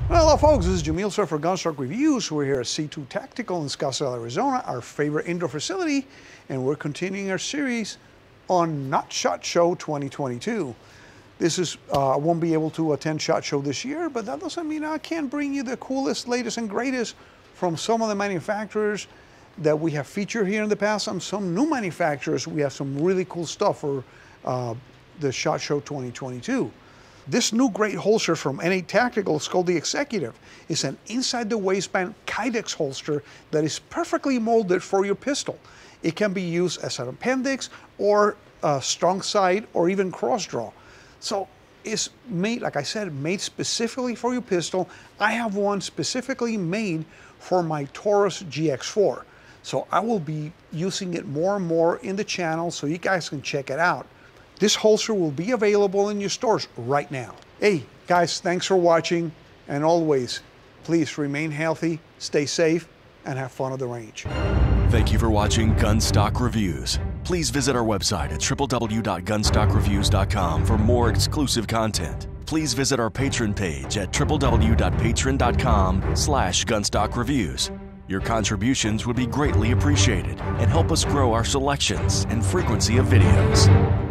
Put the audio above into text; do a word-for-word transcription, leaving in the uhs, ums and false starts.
Hello folks, this is Jamil Sir for Gunstock Reviews. We're here at C two Tactical in Scottsdale, Arizona, our favorite indoor facility, and we're continuing our series on Not SHOT Show twenty twenty-two. This is, uh, I won't be able to attend SHOT Show this year, but that doesn't mean I can't bring you the coolest, latest, and greatest from some of the manufacturers that we have featured here in the past, and some new manufacturers. We have some really cool stuff for uh, the SHOT Show twenty twenty-two. This new great holster from N eight Tactical is called the Executive. It's an inside the waistband Kydex holster that is perfectly molded for your pistol. It can be used as an appendix or a strong side or even cross draw. So it's made, like I said, made specifically for your pistol. I have one specifically made for my Taurus G X four. So I will be using it more and more in the channel so you guys can check it out. This holster will be available in your stores right now. Hey guys, thanks for watching, and always, please remain healthy, stay safe, and have fun at the range. Thank you for watching Gunstock Reviews. Please visit our website at w w w dot gunstock reviews dot com for more exclusive content. Please visit our Patreon page at w w w dot patreon dot com slash gunstock reviews. Your contributions would be greatly appreciated and help us grow our selections and frequency of videos.